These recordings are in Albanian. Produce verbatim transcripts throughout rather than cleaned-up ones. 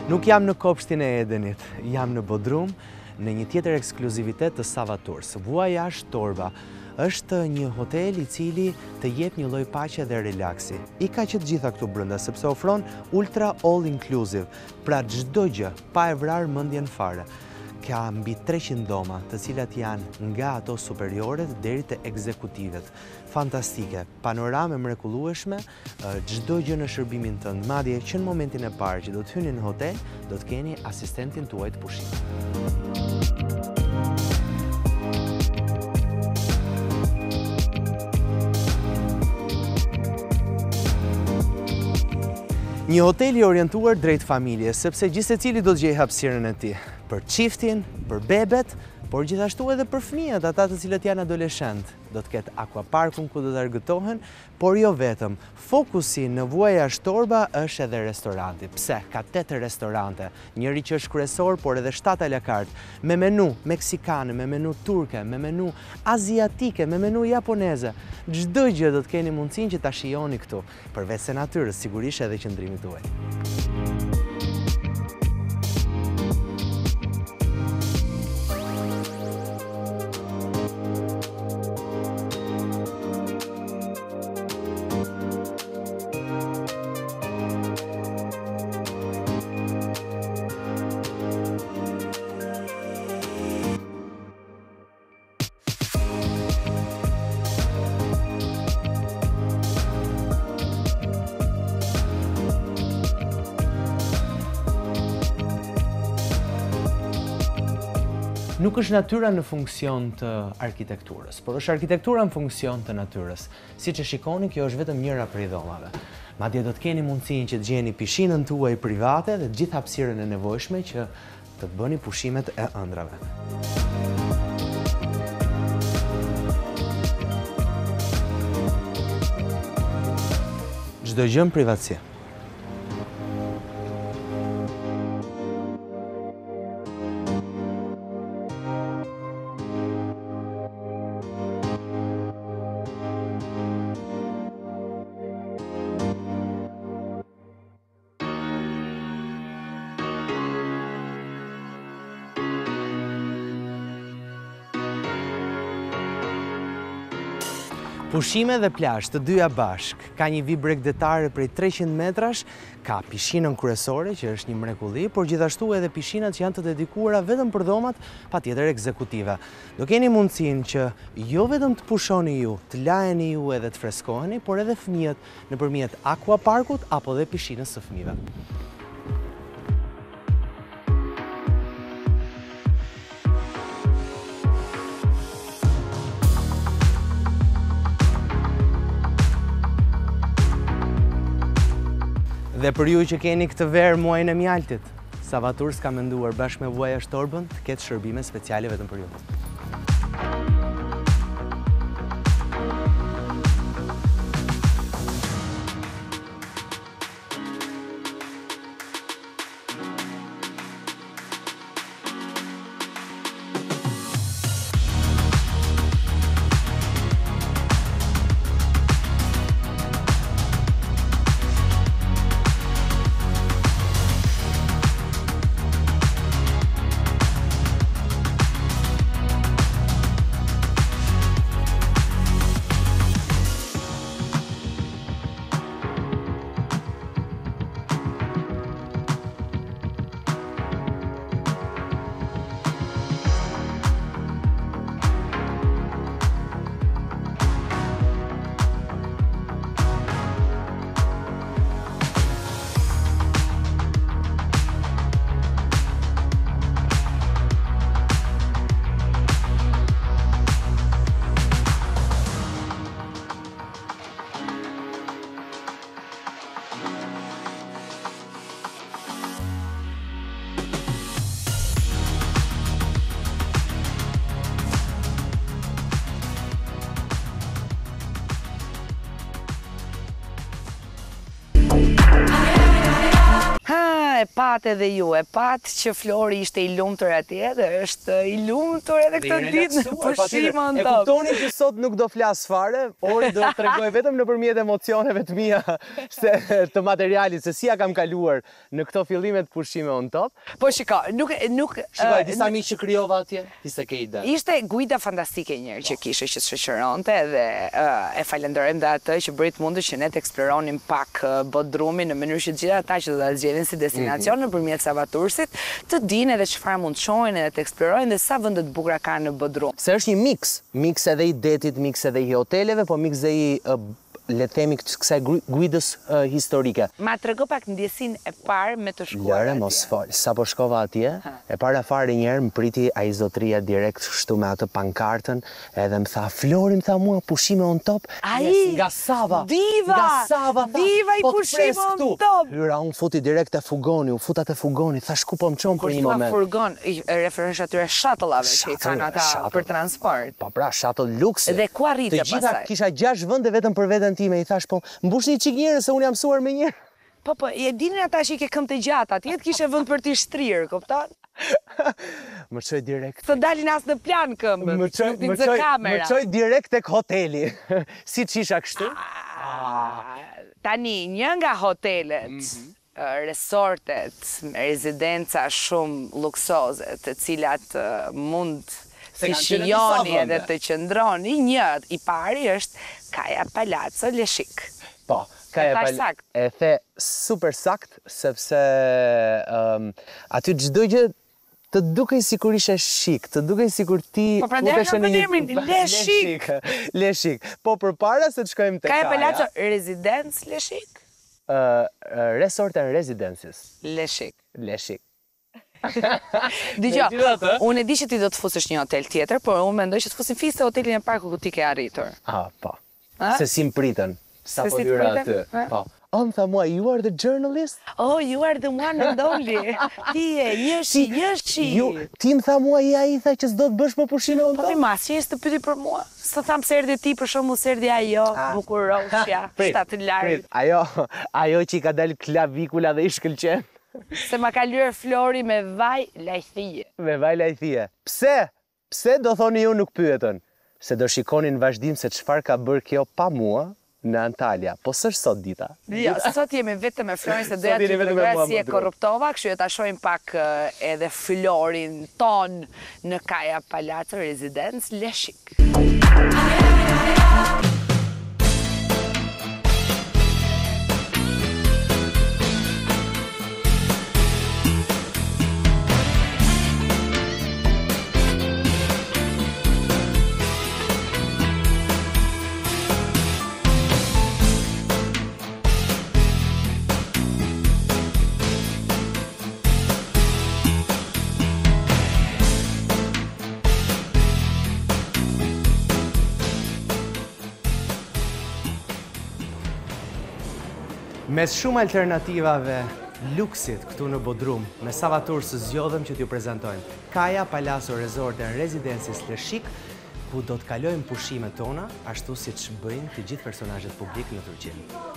Nuk jam në kopshtin e Edenit, jam në Bodrum, në një tjetër ekskluzivitet të Sava Tours. Voyage Torba është një hotel i cili të jep një lloj paqe dhe relaksi. I ka që të gjitha këtu brenda, sepse ofron ultra all inclusive, pra çdo gjë, pa e vrarë mendjen fare. Ka mbi treqind doma, të cilat janë nga ato superioret deri te ekzekutivet. Fantastike, panorame mrekullueshme, çdo gjë në shërbimin tënd. Madje që në momentin e parë që do të hyni në hotel, do të keni asistentin tuaj të pushimit. Një hotel i orientuar drejt familjes, sepse gjithsecili do të gjejë hapësirën e tij për çiftin, për bebet, por gjithashtu edhe për fëmijët, ata të cilët janë adoleshent. Do të ketë aquaparkun ku do të argëtohen, por jo vetëm. Fokusi në Voyage Torba është edhe restoranti. Pse? Ka tetë restorante, njëri që është kryesor, por edhe shtatë a la carte, me menu meksikane, me menu turke, me menu aziatike, me menu japoneze. Çdo gjë do të keni mundësinë që ta shijoni këtu, përveç se natyrës, sigurisht edhe qëndrimit tuaj. Nuk është natyra në funksion të arkitekturës, por është arkitektura në funksion të natyrës. Siç e shikoni, kjo është vetëm njëra prej dhomave. Madje do të keni mundësinë që të gjeni pishinën tuaj private dhe të gjithë hapësirën e nevojshme që të bëni pushimet e ëndrave. Çdo gjë në privatësi. Pushime dhe plazh të dyja bashk, ka një vip bregdetare prej treqind metrash, ka pishinën kryesore që është një mrekulli, por gjithashtu edhe pishinat që janë të dedikuara vetëm për dhomat, patjetër ekzekutive. Do keni mundësinë që jo vetëm të pushoni ju, të lajeni ju edhe të freskoheni, por edhe fëmijët nëpërmjet aquaparkut apo dhe pishinës së fëmijëve. Dhe për ju që keni këtë verë muajin e mjaltit, Sava Tours ka menduar bashkë me Voyage Torbën të ketë shërbime speciale vetëm për ju. e pat edhe ju, e pat që Flori ishte i lumtur atje dhe është i lumtur edhe këtë ditë në pushime on top. E kuptoni që sot nuk do flas fare, Ori do t'tregoj vetëm nëpërmjet emocioneve të mia se të materialit se si ja kam kaluar në këto fillime të pushime on top. Po shiko, nuk nuk Shikoj, disa miq që krijova atje, ti se ke ide. Ishte guida fantastike njërë që kishe që të shoqëronte dhe e falenderojmë dhe atë që bërit mundë që ne të eksploronim pak Bodrumin në mënyrë që gjithë ata që do ta zgjedhin si destinacion nëpërmjet Savatursit të dinë edhe çfarë mund të shohin edhe të eksplorojnë dhe sa vende të bukura kanë në Bodrum. Se është një mix, mix edhe i detit, mix edhe i hoteleve, po mix edhe i le të themi kësaj guidës uh, historike. Ma trego pak ndjesin e parë me të shkuar. Lëre mos fol, sa po shkova atje, ha. E para fare njerë më priti ai zotria direkt shtu me atë pankartën, edhe më tha Flori, më tha mua pushime on top. Ai, yes, nga Sava. Diva, nga Sava, tha, diva i po pushime on top. Hyra, unë futi direkt e fugoni, u futa te fugoni, thash ku po më çon për një moment. Kur furgon, referensh atyre shuttle-ave që i kanë ata për transport. Po pra, shuttle luksi. Dhe ku arrite pastaj? Të gjitha kisha gjashtë vende vetëm për veten time, i thash po mbushni çik njerëz se unë jam mësuar me njerëz. Po po, e dinin ata që i ke këmbë të gjata, atje kishe vend për t'i shtrirë, kupton? Më çoj direkt. Të dalin as në plan këmbët. Më çoj, më çoj, më çoj direkt tek hoteli. Si çisha kështu? Tani një nga hotelet, resortet, rezidenca shumë luksoze, të cilat mund të shijoni edhe të qëndroni, një i pari është Kaja Palazzo Leshik. Po, Kaja Palazzo. E the super sakt, sepse um, aty çdo gjë të dukej sikur ishe shik, të dukej sikur ti po prandaj në emrin Leshik. Leshik. Po përpara se të shkojmë te Kaja. Kaja Palazzo Residence Leshik? Uh, Resort and Residences. Leshik. Leshik. Dgjoj, unë e di që ti do të fusësh një hotel tjetër, por unë mendoj që të fusin fiste hotelin e parku ku ti ke arritur. Ah, po. Se si më pritën. Sa po hyra aty. Po. O, më tha mua, you are the journalist? Oh, you are the one and only. Ti e, njëshi, njëshi. Ti më tha mua, i a i tha që s'do të bësh më pushime on top? Po, mi mas, që jesë të pyti për mua. Së thamë se erdi ti, për shumë se erdi ajo, bukur roshja, shtatë lartë. Ajo, ajo që i ka dalë klavikula dhe i shkëlqen. Se ma ka lyer Flori me vaj lajthije. Me vaj lajthije. Pse? Pse do thoni ju nuk pyetën? Se do shikonin vazhdim se çfarë ka bërë kjo pa mua në Antalya. Po s'është sot dita. Jo, sot jemi vetëm me Florin se doja të tregoj si e korruptova, kështu ta shohim pak edhe Florin ton në Kaja Palazzo Residence Leshik. Mes shumë alternativave luksit këtu në Bodrum, me Savaturës zgjodhem që t'ju prezantojmë Kaja Palazzo Resort and Residences Leshik, ku do të kalojmë pushimet tona, ashtu si që bëjnë të gjithë personazhet publik në Turqi.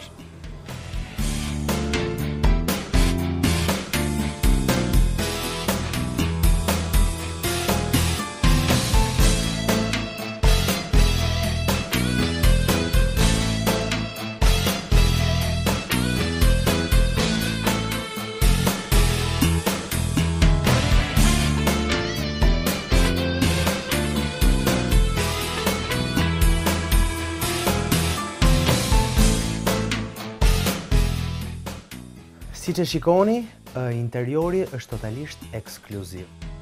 Si që shikoni, interiori është totalisht ekskluziv.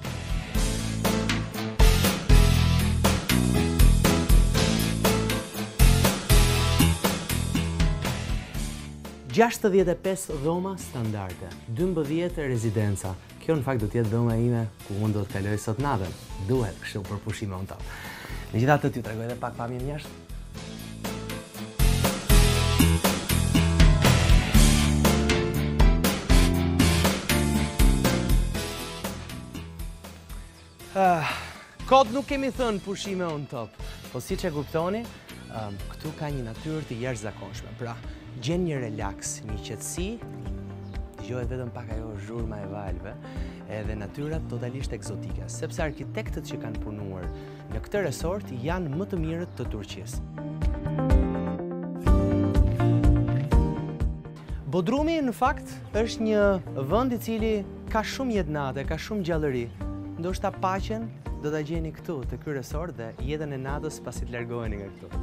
gjashtëdhjetë e pesë dhoma standarde, dymbëdhjetë rezidenca. Kjo në fakt do t'jetë dhoma ime ku unë do të kaloj sot natën. Duhet kështu për pushime on top. Megjithatë t'ju tregoj edhe pak pamjen jashtë. Uh, Kod nuk kemi thënë pushime on top, po si që kuptoni, um, këtu ka një natyrë të jashtëzakonshme. Pra, gjen një relax, një qetësi, dëgjohet vetëm pak ajo zhurma e valve, edhe natyrat totalisht egzotike, sepse arkitektët që kanë punuar në këtë resort janë më të mirët të Turqisë. Bodrumi, në fakt, është një vend i cili ka shumë jetënate, ka shumë gjallëri. Ndoshta paqen do ta gjeni këtu, te ky resort dhe jetën e natës pasi të largoheni nga këtu.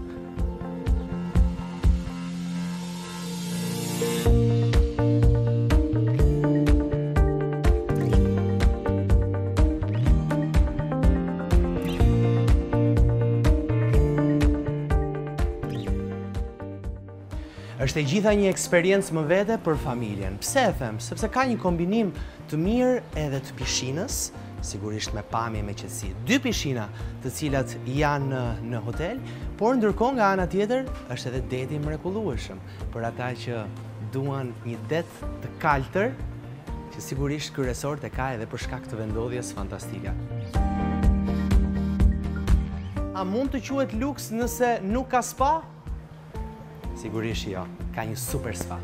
Është e gjitha një eksperiencë më vete për familjen. Pse e them? Sepse ka një kombinim të mirë edhe të pishinës, sigurisht me pamje me qetësi. Dy pishina të cilat janë në hotel, por ndërkohë nga ana tjetër është edhe deti mrekullueshëm për ata që duan një det të kaltër, që sigurisht ky resort e ka edhe për shkak të vendodhjes fantastike. A mund të quhet luks nëse nuk ka spa? Sigurisht jo, ka një super spa.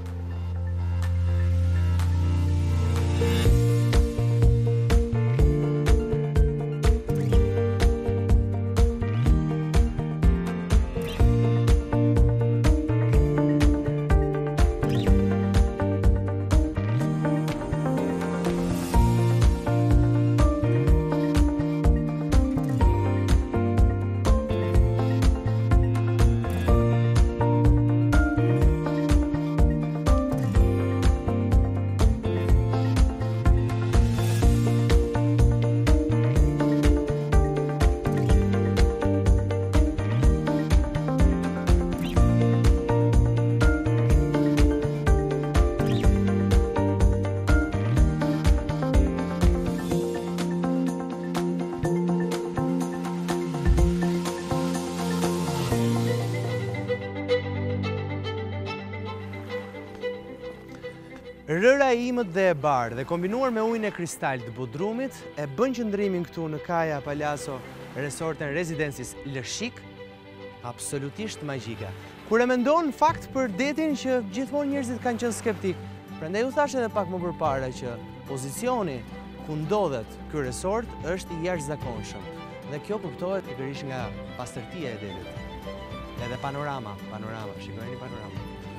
Rëra e imët dhe e bardhë dhe kombinuar me ujin e kristal të Bodrumit e bën qëndrimin këtu në Kaja Palazzo Resort and Residences Le Chic absolutisht magjike. Kur e mendon në fakt për detin që gjithmonë njerëzit kanë qenë skeptik. Prandaj u thash edhe pak më përpara që pozicioni ku ndodhet ky resort është i jashtëzakonshëm. Dhe kjo kuptohet pikërisht nga pastërtia e detit. Edhe panorama, panorama, shikojeni panorama.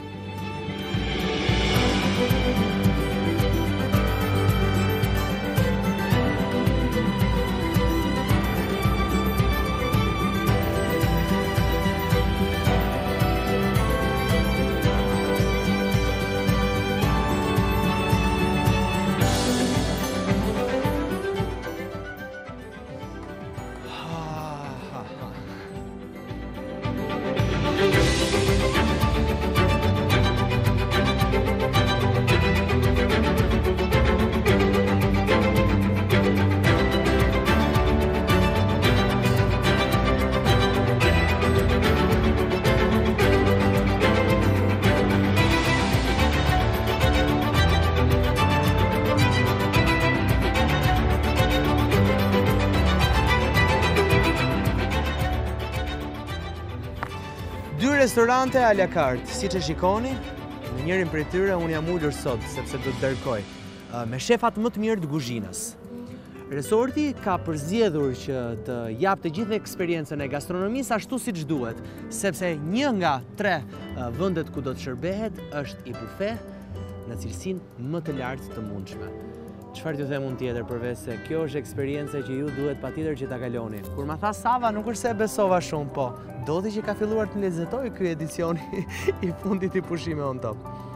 Dy restorante à la carte, si që shikoni, në njërin për tyre unë jam ullur sot, sepse do të dërkoj, me shefat më të mirë të kuzhinës. Resorti ka përzgjedhur që të jap të gjithë eksperiencën e gastronomisë ashtu siç duhet, sepse një nga tre vendet ku do të shërbehet është i bufe në cilësinë më të lartë të mundshme. Çfarë t'ju them unë tjetër përveç se kjo është eksperiencë që ju duhet patjetër që ta kaloni. Kur ma tha Sava, nuk është se besova shumë, po doti që ka filluar të lezetoj ky edicioni i fundit i Pushime on Top.